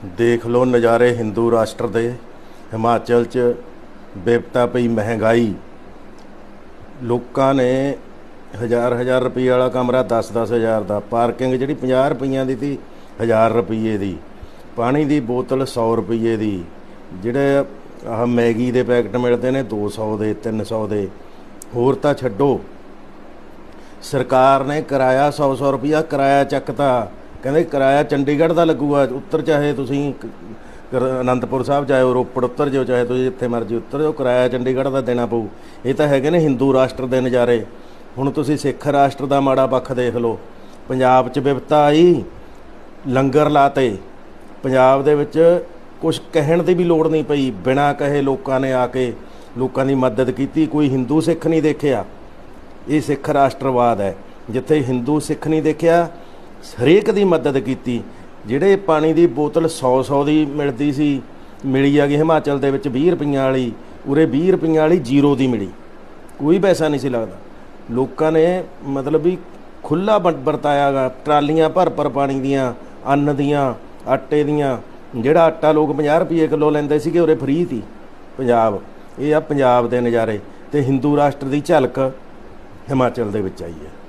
देख लो नज़ारे हिंदू राष्ट्र दे। हिमाचल च बेपता पई महंगाई। लोगों ने हज़ार हज़ार रुपये वाला कमरा 10-10 हज़ार का, पार्किंग जी 50 रुपये की थी 1000 रुपये की, पानी की बोतल 100 रुपये की, जोड़े आह मैगी के पैकेट मिलते हैं 200 के 300 के। होर तां छड्डो, सरकार ने किराया 100 रुपया किराया चकता। कहते किराया चंडीगढ़ का लगूगा, उत्तर चाहे तुसीं आनंदपुर साहब जाओ, रोपड़ उतर जाओ, चाहे तुसीं जिथे मर्जी उतर जाओ, किराया चंडीगढ़ का देना पऊ। ये तो है ने हिंदू राष्ट्र के नज़ारे। हुण तुसीं सिख राष्ट्र का माड़ा पक्ष देख लो। पंजाब च विपता आई, लंगर लाते। पंजाब दे विच कुछ कहण की भी लोड़ नहीं पई, बिना कहे लोगों ने आके लोगों की मदद की। कोई हिंदू सिख नहीं देखिया। ये सिख राष्ट्रवाद है, जिथे हिंदू सिख नहीं देखिया, हरेक की मदद की। ਜਿਹੜੇ पानी की बोतल 100 की मिलती सी, मिली आ गई हिमाचल के 20 रुपये वाली, उरे 20 रुपये वाली 0 की मिली, कोई पैसा नहीं सी लगता। लोगों ने मतलब भी खुला वरताया गा। ट्रालियां भर पानी दियाँ, अन्न दियाँ, आटे दियाँ। जिहड़ा आटा लोग 50 रुपये किलो लैंदे सीगे, उरे फ्री थी। पंजाब ये आ पंजाब के नज़ारे। तो हिंदू राष्ट्र की झलक हिमाचल दे विच आई है।